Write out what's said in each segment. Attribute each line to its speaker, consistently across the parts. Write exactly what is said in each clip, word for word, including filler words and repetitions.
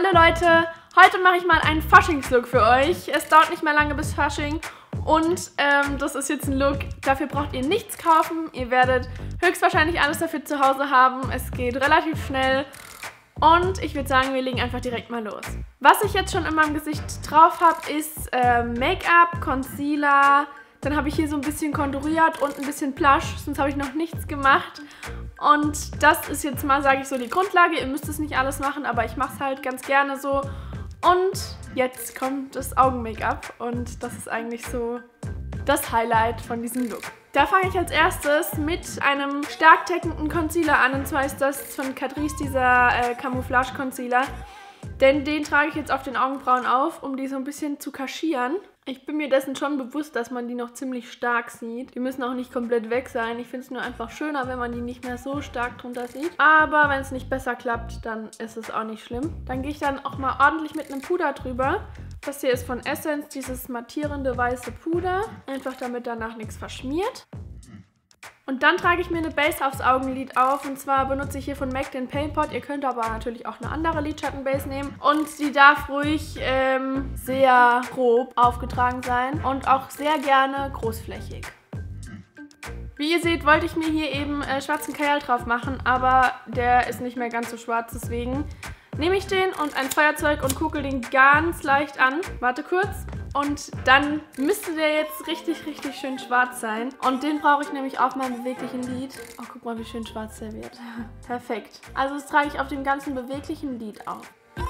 Speaker 1: Hallo Leute, heute mache ich mal einen Faschingslook für euch. Es dauert nicht mehr lange bis Fasching und ähm, das ist jetzt ein Look, dafür braucht ihr nichts kaufen. Ihr werdet höchstwahrscheinlich alles dafür zu Hause haben. Es geht relativ schnell und ich würde sagen, wir legen einfach direkt mal los. Was ich jetzt schon in meinem Gesicht drauf habe, ist äh, Make-up, Concealer. Dann habe ich hier so ein bisschen konturiert und ein bisschen Blush, sonst habe ich noch nichts gemacht. Und das ist jetzt mal, sage ich so, die Grundlage. Ihr müsst es nicht alles machen, aber ich mache es halt ganz gerne so. Und jetzt kommt das Augen-Make-up und das ist eigentlich so das Highlight von diesem Look. Da fange ich als erstes mit einem stark deckenden Concealer an. Und zwar ist das von Catrice dieser äh, Camouflage Concealer. Denn den trage ich jetzt auf den Augenbrauen auf, um die so ein bisschen zu kaschieren. Ich bin mir dessen schon bewusst, dass man die noch ziemlich stark sieht. Die müssen auch nicht komplett weg sein. Ich finde es nur einfach schöner, wenn man die nicht mehr so stark drunter sieht. Aber wenn es nicht besser klappt, dann ist es auch nicht schlimm. Dann gehe ich dann auch mal ordentlich mit einem Puder drüber. Das hier ist von Essence, dieses mattierende weiße Puder. Einfach damit danach nichts verschmiert. Und dann trage ich mir eine Base aufs Augenlid auf. Und zwar benutze ich hier von MAC den Paint Pot. Ihr könnt aber natürlich auch eine andere Lidschattenbase nehmen. Und die darf ruhig ähm, sehr grob aufgetragen sein. Und auch sehr gerne großflächig. Wie ihr seht, wollte ich mir hier eben äh, schwarzen Kajal drauf machen. Aber der ist nicht mehr ganz so schwarz. Deswegen nehme ich den und ein Feuerzeug und kugel den ganz leicht an. Warte kurz. Und dann müsste der jetzt richtig, richtig schön schwarz sein. Und den brauche ich nämlich auf meinem beweglichen Lid. Oh, guck mal, wie schön schwarz der wird. Perfekt. Also das trage ich auf dem ganzen beweglichen Lid auf.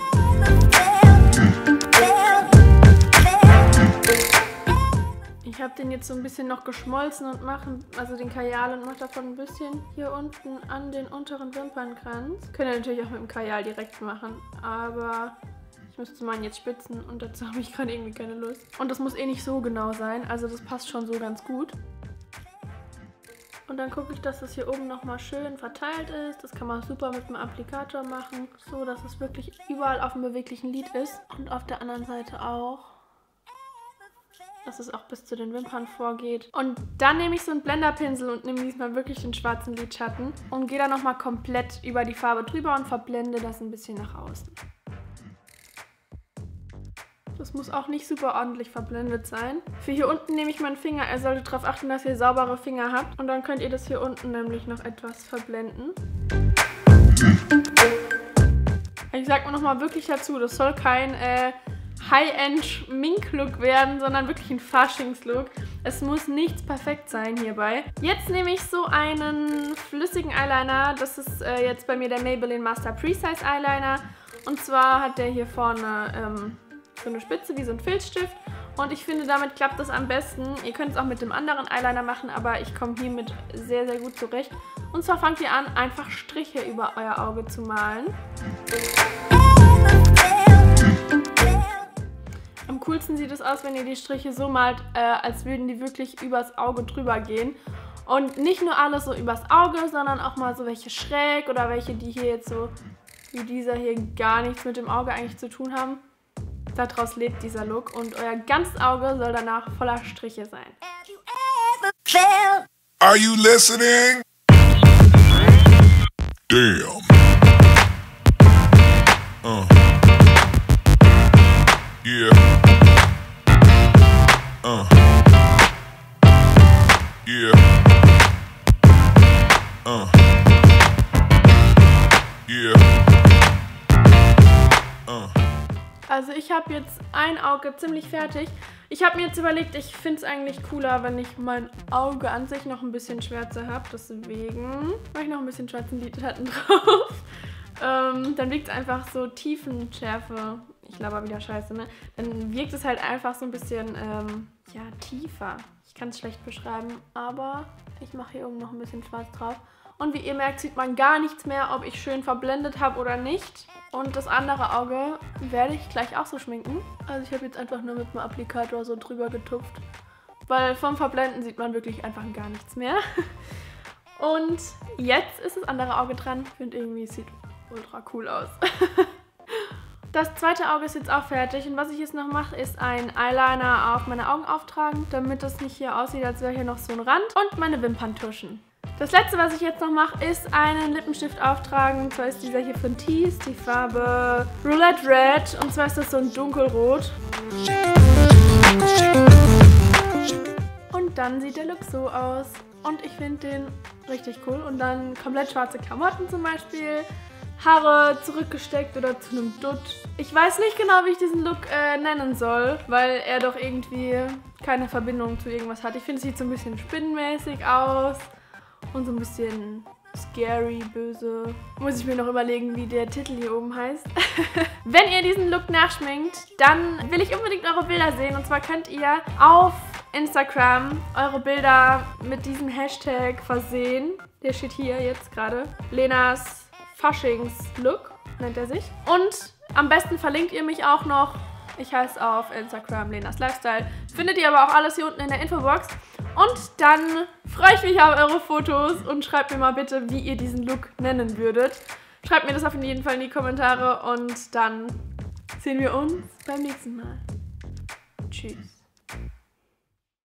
Speaker 1: Ich habe den jetzt so ein bisschen noch geschmolzen und mache, also den Kajal, und mache davon ein bisschen hier unten an den unteren Wimpernkranz. Könnt ihr natürlich auch mit dem Kajal direkt machen, aber ich müsste meinen jetzt spitzen und dazu habe ich gerade irgendwie keine Lust. Und das muss eh nicht so genau sein, also das passt schon so ganz gut. Und dann gucke ich, dass das hier oben nochmal schön verteilt ist. Das kann man super mit dem Applikator machen, so dass es wirklich überall auf dem beweglichen Lid ist. Und auf der anderen Seite auch, dass es auch bis zu den Wimpern vorgeht. Und dann nehme ich so einen Blenderpinsel und nehme diesmal wirklich den schwarzen Lidschatten und gehe dann nochmal komplett über die Farbe drüber und verblende das ein bisschen nach außen. Das muss auch nicht super ordentlich verblendet sein. Für hier unten nehme ich meinen Finger. Ihr solltet darauf achten, dass ihr saubere Finger habt. Und dann könnt ihr das hier unten nämlich noch etwas verblenden. Ich sage mir nochmal wirklich dazu, das soll kein äh, High-End-Schmink-Look werden, sondern wirklich ein Faschingslook. Es muss nichts perfekt sein hierbei. Jetzt nehme ich so einen flüssigen Eyeliner. Das ist äh, jetzt bei mir der Maybelline Master Precise Eyeliner. Und zwar hat der hier vorne ähm, so eine Spitze wie so ein Filzstift. Und ich finde, damit klappt das am besten. Ihr könnt es auch mit dem anderen Eyeliner machen, aber ich komme hiermit sehr, sehr gut zurecht. Und zwar fangt ihr an, einfach Striche über euer Auge zu malen. Am coolsten sieht es aus, wenn ihr die Striche so malt, äh, als würden die wirklich übers Auge drüber gehen. Und nicht nur alles so übers Auge, sondern auch mal so welche schräg oder welche, die hier jetzt so wie dieser hier gar nichts mit dem Auge eigentlich zu tun haben. Daraus lebt dieser Look und euer ganzes Auge soll danach voller Striche sein.
Speaker 2: Are you listening? Damn. Uh. Yeah. Uh. Yeah. Uh. Yeah. Uh.
Speaker 1: Also ich habe jetzt ein Auge ziemlich fertig. Ich habe mir jetzt überlegt, ich finde es eigentlich cooler, wenn ich mein Auge an sich noch ein bisschen schwärzer habe. Deswegen mache ich noch ein bisschen schwarzen Lidschatten drauf. ähm, dann wirkt es einfach so Tiefenschärfe. Ich laber wieder Scheiße, ne? Dann wirkt es halt einfach so ein bisschen, ähm, ja, tiefer. Ich kann es schlecht beschreiben, aber ich mache hier oben noch ein bisschen schwarz drauf. Und wie ihr merkt, sieht man gar nichts mehr, ob ich schön verblendet habe oder nicht. Und das andere Auge werde ich gleich auch so schminken. Also ich habe jetzt einfach nur mit dem Applikator so drüber getupft. Weil vom Verblenden sieht man wirklich einfach gar nichts mehr. Und jetzt ist das andere Auge dran. Ich finde irgendwie, es sieht ultra cool aus. Das zweite Auge ist jetzt auch fertig. Und was ich jetzt noch mache, ist ein Eyeliner auf meine Augen auftragen, damit das nicht hier aussieht, als wäre hier noch so ein Rand. Und meine Wimpern tuschen. Das letzte, was ich jetzt noch mache, ist einen Lippenstift auftragen. Und zwar ist dieser hier von Tease, die Farbe Roulette Red. Und zwar ist das so ein dunkelrot. Und dann sieht der Look so aus. Und ich finde den richtig cool. Und dann komplett schwarze Klamotten zum Beispiel. Haare zurückgesteckt oder zu einem Dutt. Ich weiß nicht genau, wie ich diesen Look äh, nennen soll, weil er doch irgendwie keine Verbindung zu irgendwas hat. Ich finde, es sieht so ein bisschen spinnenmäßig aus und so ein bisschen scary, böse. Muss ich mir noch überlegen, wie der Titel hier oben heißt. Wenn ihr diesen Look nachschminkt, dann will ich unbedingt eure Bilder sehen. Und zwar könnt ihr auf Instagram eure Bilder mit diesem Hashtag versehen. Der steht hier jetzt gerade. Lenas Faschingslook nennt er sich. Und am besten verlinkt ihr mich auch noch. Ich heiße auf Instagram Lenas Lifestyle. Findet ihr aber auch alles hier unten in der Infobox. Und dann freue ich mich auf eure Fotos und schreibt mir mal bitte, wie ihr diesen Look nennen würdet. Schreibt mir das auf jeden Fall in die Kommentare und dann sehen wir uns beim nächsten Mal. Tschüss.